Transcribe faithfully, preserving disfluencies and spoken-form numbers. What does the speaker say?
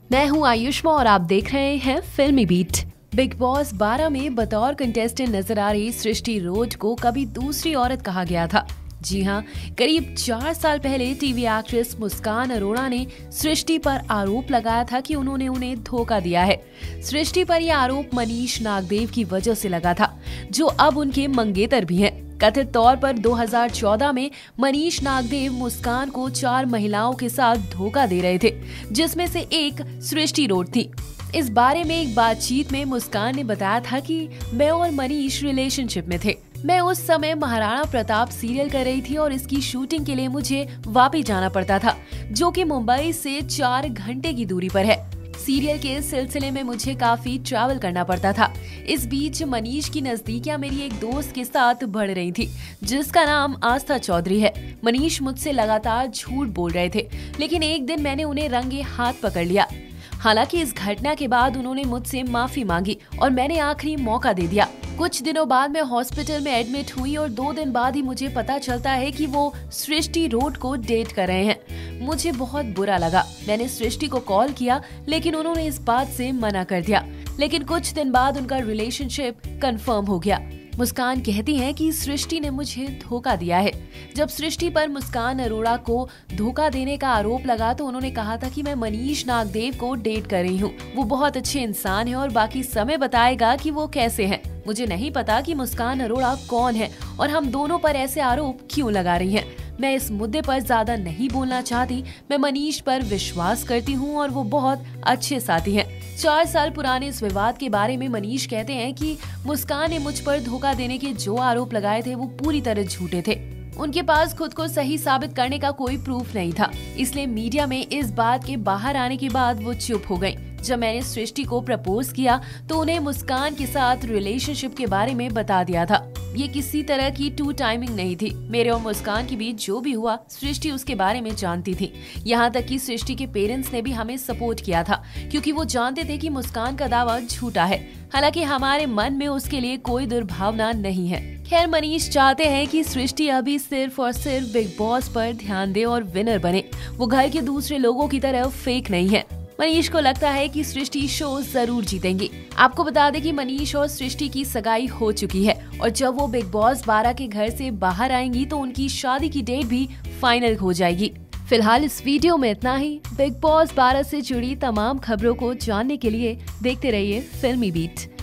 मैं हूं आयुष्मा और आप देख रहे हैं फिल्मी बीट। बिग बॉस बारह में बतौर कंटेस्टेंट नजर आ रही सृष्टि रोज को कभी दूसरी औरत कहा गया था। जी हां, करीब चार साल पहले टीवी एक्ट्रेस मुस्कान अरोड़ा ने सृष्टि पर आरोप लगाया था कि उन्होंने उन्हें धोखा दिया है। सृष्टि पर यह आरोप मनीष नागदेव की वजह से लगा था, जो अब उनके मंगेतर भी हैं। कथित तौर पर दो हज़ार चौदह में मनीष नागदेव मुस्कान को चार महिलाओं के साथ धोखा दे रहे थे, जिसमें से एक सृष्टि रोड थी। इस बारे में एक बातचीत में मुस्कान ने बताया था कि मैं और मनीष रिलेशनशिप में थे। मैं उस समय महाराणा प्रताप सीरियल कर रही थी और इसकी शूटिंग के लिए मुझे वापस जाना पड़ता था, जो कि मुंबई से चार घंटे की दूरी पर है। सीरियल के सिलसिले में मुझे काफी ट्रैवल करना पड़ता था। इस बीच मनीष की नजदीकियां मेरी एक दोस्त के साथ बढ़ रही थी, जिसका नाम आस्था चौधरी है। मनीष मुझसे लगातार झूठ बोल रहे थे, लेकिन एक दिन मैंने उन्हें रंगे हाथ पकड़ लिया। हालांकि इस घटना के बाद उन्होंने मुझसे माफी मांगी और मैंने आखिरी मौका दे दिया। कुछ दिनों बाद मैं हॉस्पिटल में एडमिट हुई और दो दिन बाद ही मुझे पता चलता है कि वो सृष्टि रोड को डेट कर रहे हैं। मुझे बहुत बुरा लगा। मैंने सृष्टि को कॉल किया, लेकिन उन्होंने इस बात से मना कर दिया। लेकिन कुछ दिन बाद उनका रिलेशनशिप कंफर्म हो गया। मुस्कान कहती हैं कि सृष्टि ने मुझे धोखा दिया है। जब सृष्टि पर मुस्कान अरोड़ा को धोखा देने का आरोप लगा तो उन्होंने कहा था कि मैं मनीष नागदेव को डेट कर रही हूँ। वो बहुत अच्छे इंसान है और बाकी समय बताएगा कि वो कैसे हैं। मुझे नहीं पता कि मुस्कान अरोड़ा कौन है और हम दोनों पर ऐसे आरोप क्यों लगा रही हैं। मैं इस मुद्दे पर ज्यादा नहीं बोलना चाहती। मैं मनीष पर विश्वास करती हूँ और वो बहुत अच्छे साथी हैं। चार साल पुराने इस विवाद के बारे में मनीष कहते हैं कि मुस्कान ने मुझ पर धोखा देने के जो आरोप लगाए थे वो पूरी तरह झूठे थे। उनके पास खुद को सही साबित करने का कोई प्रूफ नहीं था, इसलिए मीडिया में इस बात के बाहर आने के बाद वो चुप हो गई। जब मैंने सृष्टि को प्रपोज किया तो उन्हें मुस्कान के साथ रिलेशनशिप के बारे में बता दिया था। ये किसी तरह की टू टाइमिंग नहीं थी। मेरे और मुस्कान के बीच जो भी हुआ सृष्टि उसके बारे में जानती थी। यहाँ तक कि सृष्टि के पेरेंट्स ने भी हमें सपोर्ट किया था, क्योंकि वो जानते थे कि मुस्कान का दावा झूठा है। हालांकि हमारे मन में उसके लिए कोई दुर्भावना नहीं है। खैर, मनीष चाहते हैं कि सृष्टि अभी सिर्फ और सिर्फ बिग बॉस पर ध्यान दे और विनर बने। वो घर के दूसरे लोगों की तरह फेक नहीं है। मनीष को लगता है कि सृष्टि शो जरूर जीतेंगी। आपको बता दें कि मनीष और सृष्टि की सगाई हो चुकी है और जब वो बिग बॉस बारह के घर से बाहर आएंगी तो उनकी शादी की डेट भी फाइनल हो जाएगी। फिलहाल इस वीडियो में इतना ही। बिग बॉस बारह से जुड़ी तमाम खबरों को जानने के लिए देखते रहिए फिल्मी बीट।